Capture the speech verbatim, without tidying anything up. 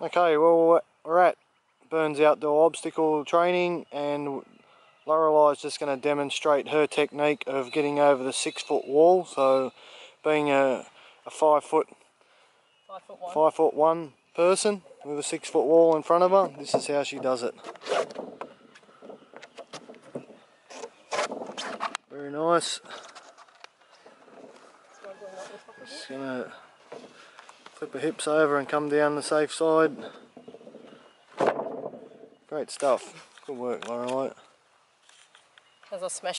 Okay, well we're at Burns Outdoor Obstacle Training and Lorelei's just going to demonstrate her technique of getting over the six foot wall. So being a, a five foot five foot one. five foot one person with a six foot wall in front of her, this is how she does it. Very nice. Just gonna flip her hips over and come down the safe side. Great stuff. Good work, Lorelei. As I smash